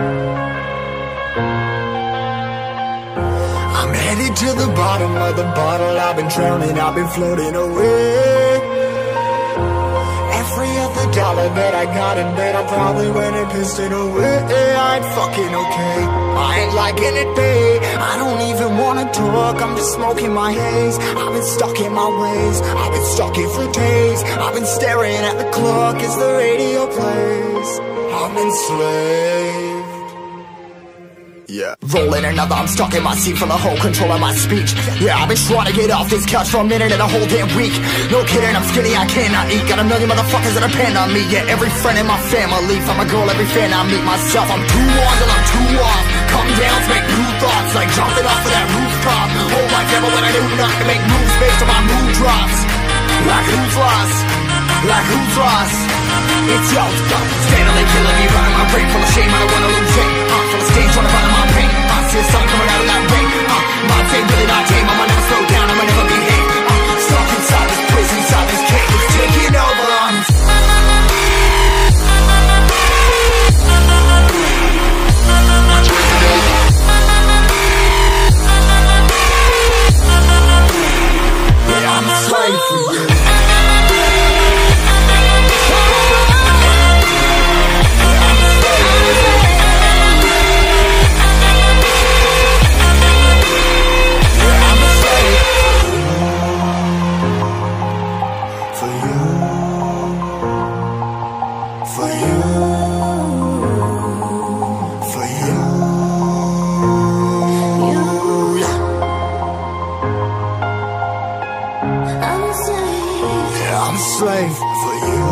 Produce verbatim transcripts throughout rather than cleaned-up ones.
I'm headed to the bottom of the bottle. I've been drowning, I've been floating away. Every other dollar that I got in bed, I probably went and pissed it away. I ain't fucking okay, I ain't liking it, babe. I don't even wanna talk, I'm just smoking my haze. I've been stuck in my ways, I've been stuck here for days. I've been staring at the clock as the radio plays. I'm enslaved. Yeah. Rolling another, I'm stuck in my seat for the whole control of my speech. Yeah, I've been trying to get off this couch for a minute and a whole damn week. No kidding, I'm skinny, I cannot eat. Got a million motherfuckers that depend on me. Yeah, every friend in my family. From a girl, every fan I meet myself. I'm too on till I'm too off. Come down to make new thoughts, like jumping off of that rooftop. Hold my camera when I do not to make moves based on my mood drops. Like who's lost? Like who's lost? It's yo, steadily killing me, running my brain full of shame. I don't wanna lose it. Uh, full of stage, trying to find my pain. I see the sun coming out of that rain. Uh, my fame really not tame. I'ma never slow down. I'ma never be hate. Uh, stuck inside this prison, inside this cage, it's taking over. I'm yeah, I'm a slave for you. I'm a slave for you.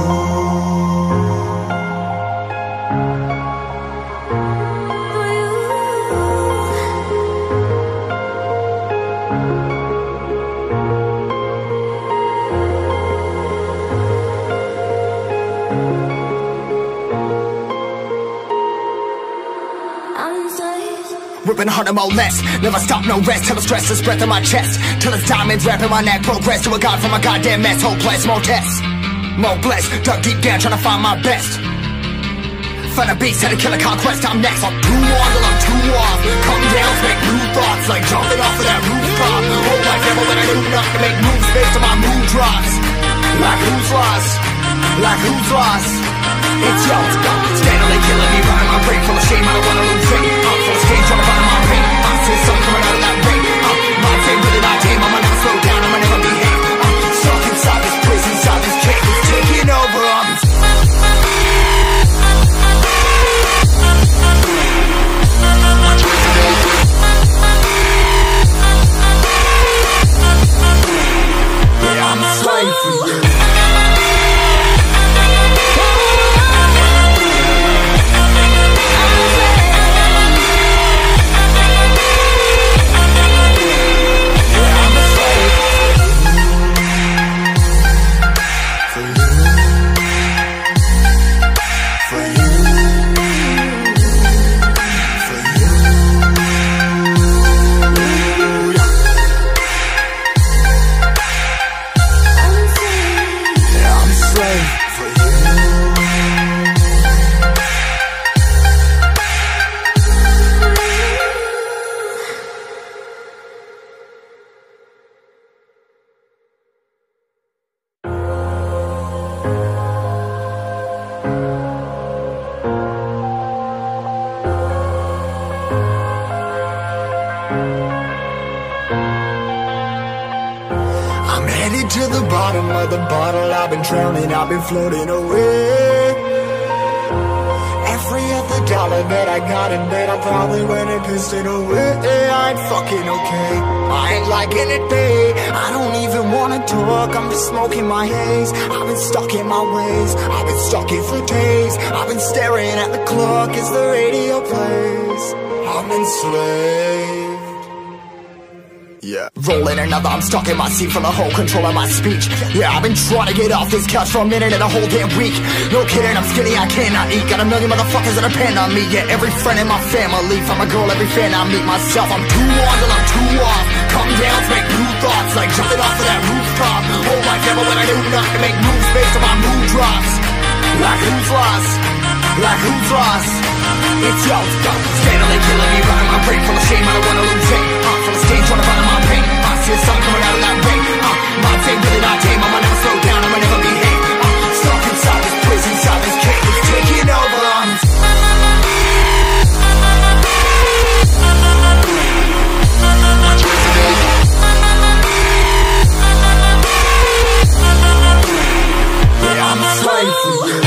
Ripping harder, more less. Never stop, no rest. Till the stress is breath in my chest. Till it's diamonds wrapping my neck. Progress to a god from a goddamn mess. Hopeless, more tests, more blessed. Dug deep down, trying to find my best. Find a beast, had to kill a conquest. I'm next. I'm too on till I'm too off. Come down, make new thoughts, like jumping off of that rooftop. Hold my camera when I do not to make moves based on my mood drops. Like who's lost? Like who's lost? It's yo, steadily killing me, running my brain full of shame. I don't wanna lose it. I'm full of stage, trying to find my pain. I see the sun coming out of that rain. Uh, my fame really not tame. I'ma never slow down. I'ma never be hate. Uh, stuck inside this prison, inside this cage, it's taking over. I'm yeah, I'm a slave for you. I'm headed to the bottom of the bottle. I've been drowning, I've been floating away. Every other dollar that I got in bed, I probably went and pissed it away. I ain't fucking okay, I ain't liking it, babe. I don't even wanna talk, I'm just smoking my haze. I've been stuck in my ways, I've been stuck here for days. I've been staring at the clock as the radio plays. I'm enslaved. Yeah. Rolling another, I'm stuck in my seat for the whole control of my speech. Yeah, I've been trying to get off this couch for a minute and a whole damn week. No kidding, I'm skinny, I cannot eat. Got a million motherfuckers that depend on me. Yeah, every friend in my family. From a girl, every fan I meet myself. I'm too on till I'm too off. Come down to make new thoughts, like jumping off of that rooftop. Hold my camera when I do not to make moves based on my mood drops. Like who's lost? like who's lost? It's yo, steadily killing me, running my brain full of shame, I don't wanna lose it. Uh, full of stage, trying to find my pain. I see the sun coming out of that rain. Uh, my day really not tame, I'ma never slow down, I'ma never behave. Uh, stuck inside this prison, inside this cage, it's taking over. I'm I'm a slave for you.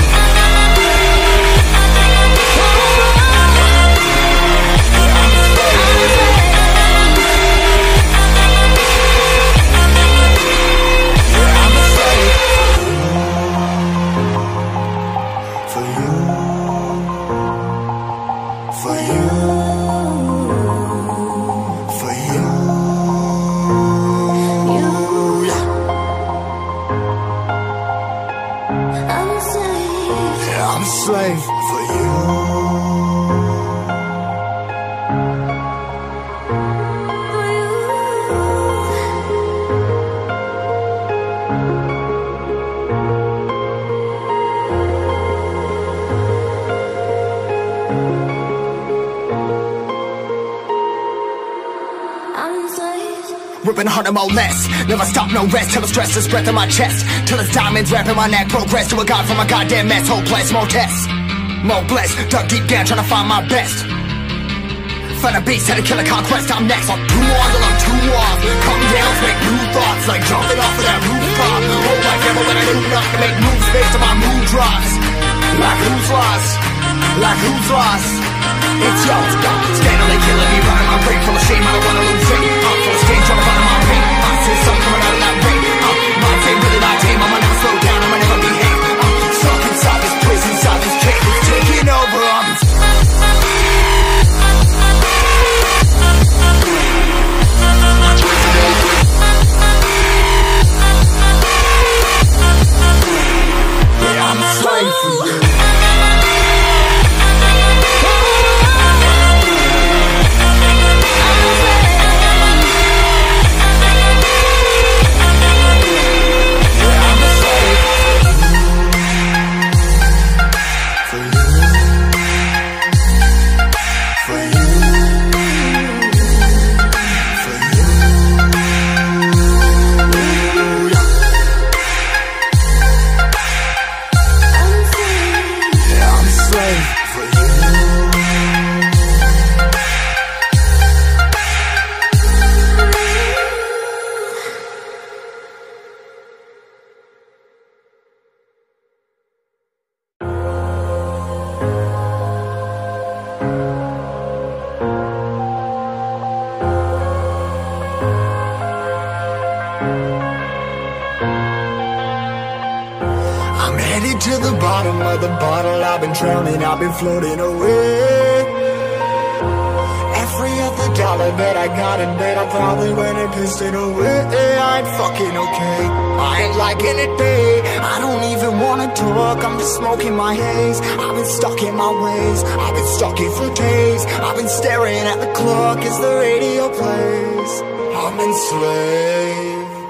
Slave for you. Ripping harder, more less. Never stop, no rest. Till the stress is breath in my chest. Till it's diamonds wrapping my neck. Progress to a god from a goddamn mess. Hopeless, more tests, more blessed. Dug deep down, trying to find my best. Find a beast, had to kill a conquest. I'm next. I'm too on till I'm too off. Come down, make new thoughts. Like jumping off of that rooftop. Whole life ever when I do not to make moves based on my mood drops. Like who's lost? Like who's lost? It's yo, steadily killing me, running my brain full of shame, I don't wanna lose it. I'm full of stage, trying to find my pain. I see the sun coming out of that rain. Uh, my day really not tame, I'ma never slow down, I'ma never behave. Uh, stuck inside this prison, inside this cage, it's taking over. I'm yeah, I'm a slave for you. To the bottom of the bottle, I've been drowning, I've been floating away. Every other dollar that I got in bed, I probably went and pissed it away. I ain't fucking okay, I ain't liking it, babe. I don't even wanna talk, I'm just smoking my haze. I've been stuck in my ways, I've been stuck in for days. I've been staring at the clock as the radio plays. I'm enslaved.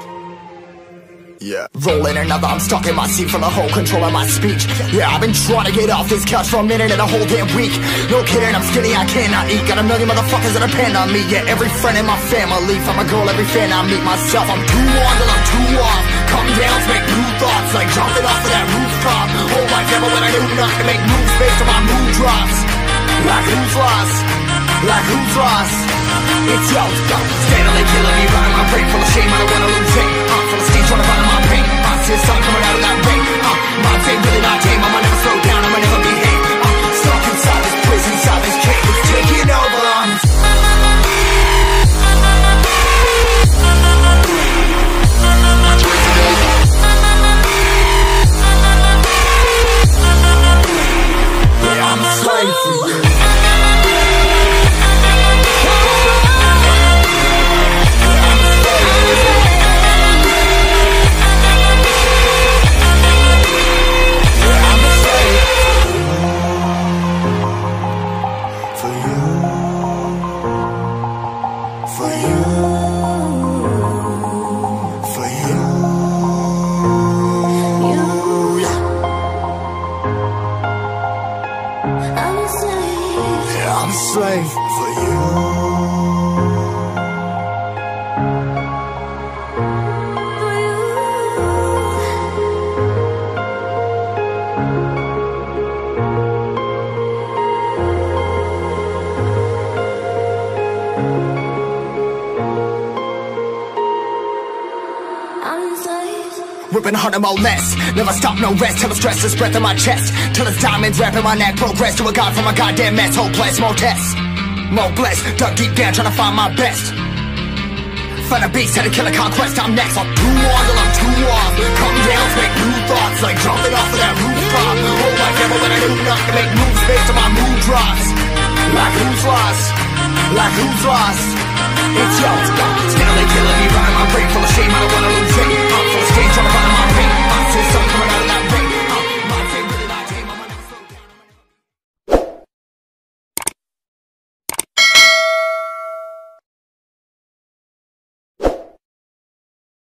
Yeah. Rolling another, I'm stuck in my seat from the whole control of my speech. Yeah, I've been trying to get off this couch for a minute and a whole damn week. No kidding, I'm skinny, I cannot eat. Got a million motherfuckers that depend on me. Yeah, every friend in my family, from a girl, every fan I meet myself. I'm too on till I'm too off. Come down to make new thoughts, like jumping off of that rooftop. Whole life ever when I do not to make moves based on my mood drops. Like who's lost? Like who's lost? It's yo, steadily killing me, running my brain full of shame, I don't wanna lose it. Uh, full of stage, trying to find my pain. I see the sun coming out of that rain. Uh, my day really not tame, I'ma never slow down, I'ma never behave. Uh, stuck inside this prison, inside this cage, it's taking over. I'm yeah, I'm a slave for you. I'm a slave. I'm a slave for you. Ripping harder, more less. Never stop, no rest. Till the stress is breath in my chest. Till it's diamonds wrapping my neck. Progress to a god from a goddamn mess. Hopeless, more tests, more blessed. Dug deep down trying to find my best. Find a beast, had to kill a conquest. I'm next. I'm too on till I'm too off. Come down, make new thoughts. Like jumping off of that rooftop. Hold my devil when I do nothing to make moves based on my mood drops. Like who's lost? Like who's lost? It's yours.